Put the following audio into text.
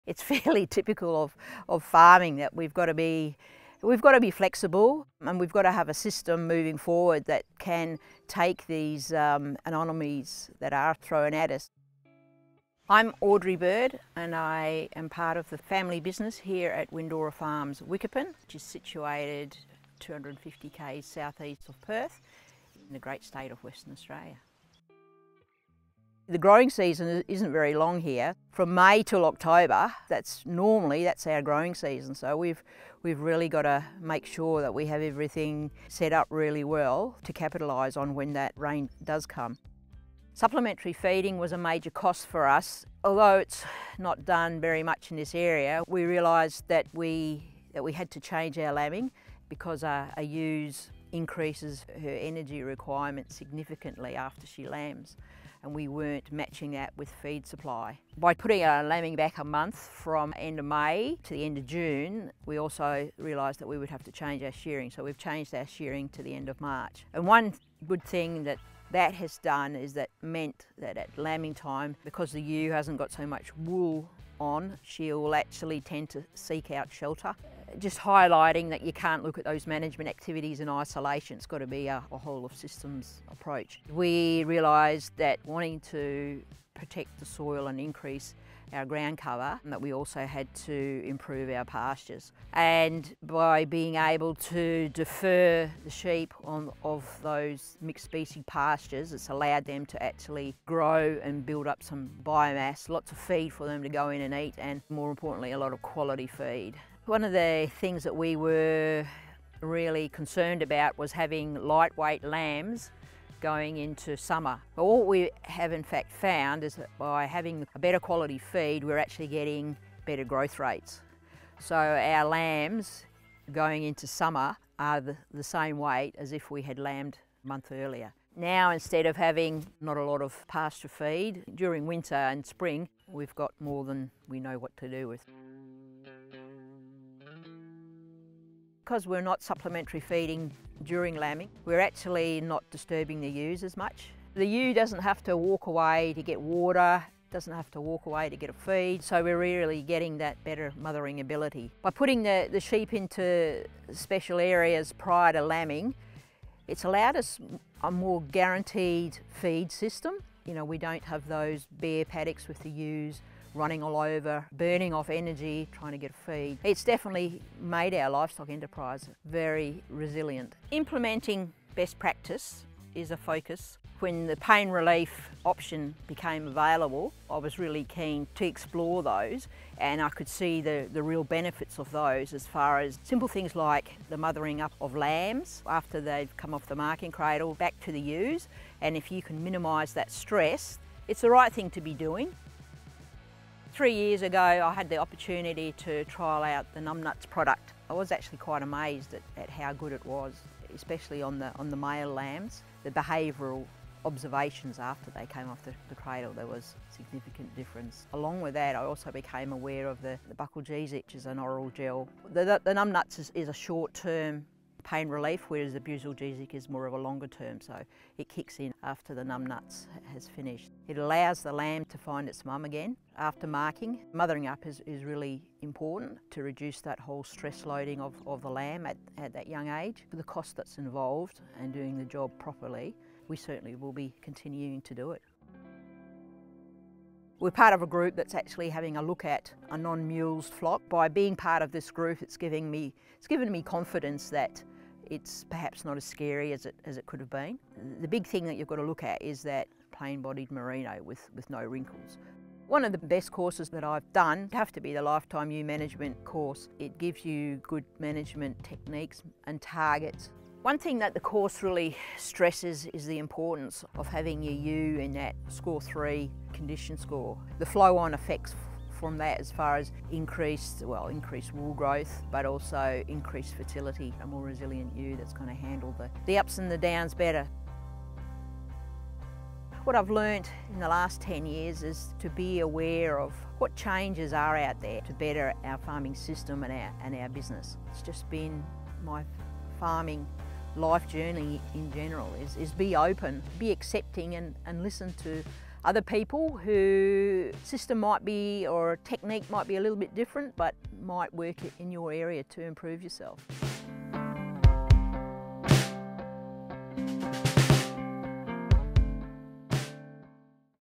It's fairly typical of farming that we've got to be flexible, and we've got to have a system moving forward that can take these anomalies that are thrown at us. I'm Audrey Bird, and I am part of the family business here at Windorah Farms, Wickepin, which is situated 250 k's southeast of Perth in the great state of Western Australia. The growing season isn't very long here. From May till October, that's our growing season. So we've really got to make sure that we have everything set up really well to capitalise on when that rain does come. Supplementary feeding was a major cost for us. Although it's not done very much in this area, we realised that we had to change our lambing because our ewes increases her energy requirement significantly after she lambs, and we weren't matching that with feed supply. By putting our lambing back a month from end of May to the end of June, we also realised that we would have to change our shearing, so we've changed our shearing to the end of March. And one good thing that has done is that meant that at lambing time, because the ewe hasn't got so much wool on, she'll actually tend to seek out shelter. Just highlighting that you can't look at those management activities in isolation. It's got to be a whole of systems approach. We realised that wanting to protect the soil and increase our ground cover, that we also had to improve our pastures. And by being able to defer the sheep of those mixed species pastures, it's allowed them to actually grow and build up some biomass, lots of feed for them to go in and eat, and more importantly, a lot of quality feed. One of the things that we were really concerned about was having lightweight lambs going into summer. But what we have in fact found is that by having a better quality feed, we're actually getting better growth rates. So our lambs going into summer are the same weight as if we had lambed a month earlier. Now, instead of having not a lot of pasture feed, during winter and spring, we've got more than we know what to do with. Because we're not supplementary feeding during lambing, we're actually not disturbing the ewes as much. The ewe doesn't have to walk away to get water, doesn't have to walk away to get a feed, so we're really getting that better mothering ability. By putting the sheep into special areas prior to lambing, it's allowed us a more guaranteed feed system. You know, we don't have those bare paddocks with the ewes running all over, burning off energy, trying to get a feed. It's definitely made our livestock enterprise very resilient. Implementing best practice is a focus. When the pain relief option became available, I was really keen to explore those, and I could see the real benefits of those as far as simple things like the mothering up of lambs after they've come off the marking cradle back to the ewes, and if you can minimise that stress, it's the right thing to be doing. 3 years ago, I had the opportunity to trial out the numbnuts product. I was actually quite amazed at how good it was, especially on the male lambs. The behavioural observations after they came off the cradle, there was significant difference. Along with that, I also became aware of the buccal Gesic, which is an oral gel. The numbnuts is a short-term pain relief, whereas the busulgesic is more of a longer term, so it kicks in after the numbnuts has finished. It allows the lamb to find its mum again after marking. Mothering up is really important to reduce that whole stress loading of the lamb at that young age. For the cost that's involved and doing the job properly, we certainly will be continuing to do it. We're part of a group that's actually having a look at a non-mulesed flock. By being part of this group, it's given me confidence that it's perhaps not as scary as it could have been. The big thing that you've got to look at is that plain-bodied merino with no wrinkles. One of the best courses that I've done have to be the Lifetime Ewe Management course. It gives you good management techniques and targets. One thing that the course really stresses is the importance of having your ewe in that score 3 condition score. The flow-on effects from that as far as increased wool growth, but also increased fertility, a more resilient ewe that's going to handle the ups and the downs better. What I've learnt in the last 10 years is to be aware of what changes are out there to better our farming system and our business. It's just been my farming life journey in general is be open, be accepting and listen to other people whose system might be, or technique might be a little bit different, but might work in your area to improve yourself.